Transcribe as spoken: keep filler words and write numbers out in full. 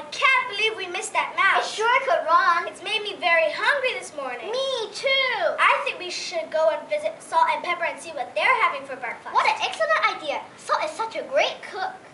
I can't believe we missed that I mouse. sure could run. It's made me very hungry this morning. Me too. I think we should go and visit Salt and Pepper and see what they're having for breakfast. What an excellent idea. Salt is such a great cook.